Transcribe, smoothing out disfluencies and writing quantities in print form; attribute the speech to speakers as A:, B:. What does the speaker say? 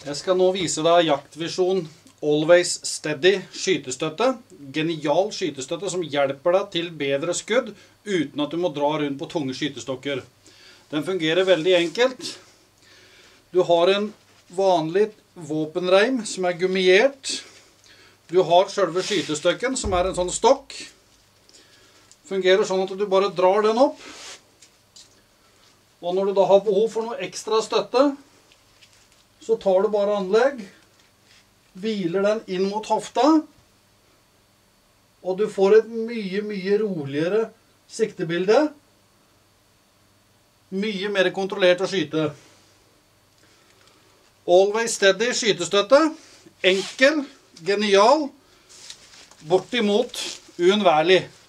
A: Jeg skal nå vise deg Jaktvisjon Always Steady skytestøtte. Genial skytestøtte som hjelper deg til bedre skudd uten at du må dra rundt på tunge skytestokker. Den fungerer veldig enkelt. Du har en vanlig våpenreim som er gummiert. Du har selve skytestøkken som er en sånn stokk. Fungerer sånn at du bare drar den opp. Og når du da har behov for noe ekstra støtte, så tar du bare anlegg, hviler den inn mot hofta, og du får et mye roligere siktebilde. Mye mer kontrollert å skyte. Always Steady skytestøtte. Enkel, genial, bortimot uunnværlig.